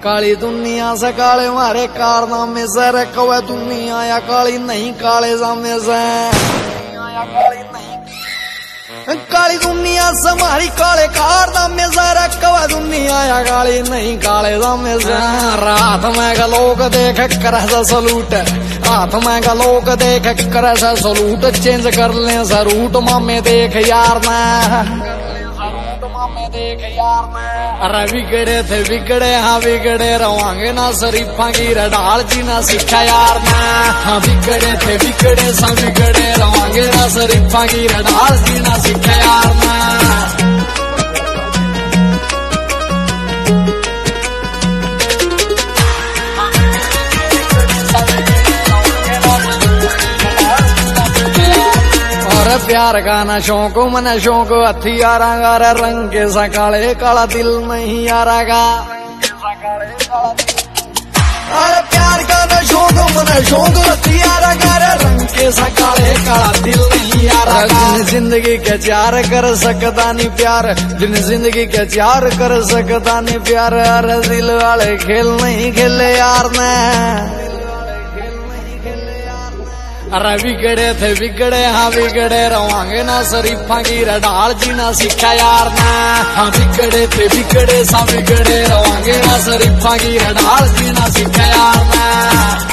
काली दुनिया से काले मारे कारनामे से रे कवे दुनिया या काली नहीं काले जामे से काली दुनिया से हमारी काले कारनामे से रे कवे दुनिया या काली नहीं काले जामे से रात में का लोग देख कर सलूट रात में का लोग देख कर सलूट चेंज कर ले सरूट मामे देख यार ना देख यार मैं अरे बिगड़े थे बिगड़े हाँ बिगड़े रवांगे ना शरीफा की रडाल जी ना सीखा यार मैं हाँ बिगड़े थे बिगड़े सा बिगड़े रवांगे ना शरीफा की रडाल जी ना सीखा यार मैं प्यार का न शौक मन शौक हथियारा गार रंग के सकाले काला दिल नहीं यारा का अरे प्यार का न शौक मन शौक हथियारा गार रंग के सकाले काला दिल नहीं यारा का जिंदगी के चार कर सकता नहीं प्यार जिन जिंदगी के चार कर सकता नहीं प्यार अरे दिल वाले खेल नहीं खेले यार ने अरे बिगड़े थे बिगड़े हाँ बिगड़े रवांगे ना शरीफा की रडाल जी ना सीखा यार ना हाँ बिगड़े थे बिगड़े सा बिगड़े रवांगे ना शरीफा की रडाल जी ना सीखा यार ना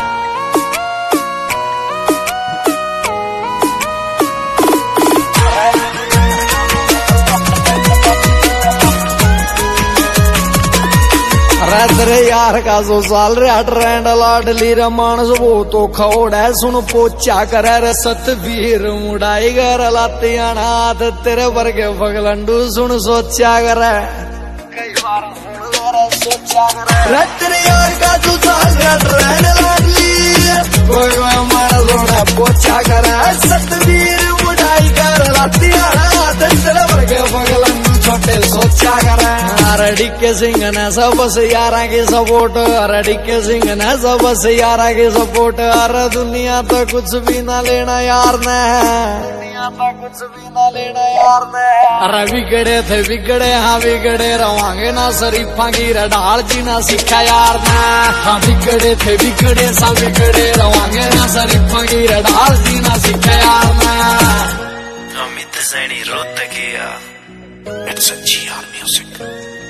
तेरे यार का सो साल रे हट रैंड लाडली रे मानस वो तो खौड़ है सुन पोचा करे रे सतवीर मुड़ाई कर लाती अनाथ तेरे वर्गे पगलंडू सुन सोचा करे कई बार सोचा करे तेरे यार का सो साल रे हट रैंड लाडली कोई मानस होना पोचा करे सतवीर मुड़ाई कर लाती अनाथ तेरे वर्गे पगलंडू छोटे सोचा करे डिक्के सिंह ने सब से यारा की सपोर्ट अरे डिक्के सिंह ने सब से यारा की सपोर्ट अरे दुनिया तो कुछ भी ना लेना यार ने दुनिया तो कुछ भी ना लेना यार ने अरे बिगड़े थे बिगड़े हाँ बिगड़े रवांगे ना शरीफा की रडाल जी ना सीखा यार ने हाँ बिगड़े थे बिगड़े सा बिगड़े रवांगे ना शरीफा की रडाल जी ना सीखा यार ने Amit Saini Rohatkiya It's a GR music.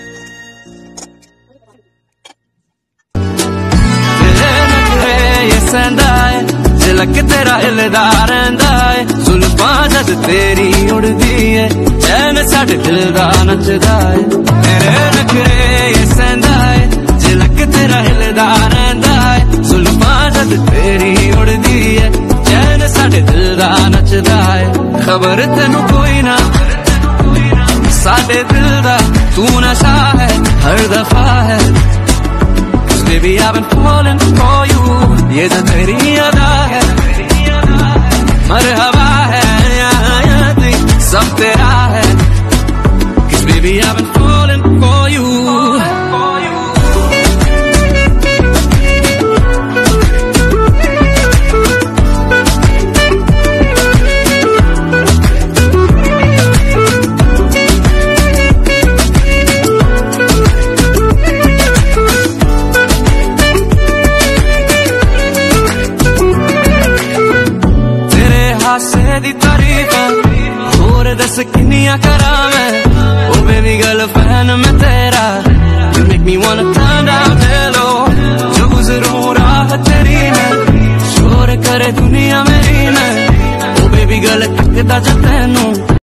झलक तेरा हिलदा रहिंदा है जुल्फां जद तेरी उड़दी है चैन साडे दिल दा नचदा है तेरे नखरे ये सहंदा है झलक तेरा हिलदा रहिंदा है जुल्फां जद तेरी उड़दी है चैन साडे दिल दा नचदा है खबर तेनू कोई ना साडे दिल दा तू नशा है हर दफा है Baby, I've been falling for you. ये तो तेरी अदा है, मरहबा है, सब तेरा है. 'Cause baby, I've been falling for you. दी तारीफा होर दस किन्नियां करा मैं ओ बेबी गर्ल फैन मैं तेरा You make me wanna turn down hello जो गुज़रूं राह तेरी में शोर करे दुनिया मेरी में ओ बेबी गर्ल तकदा जा तैनू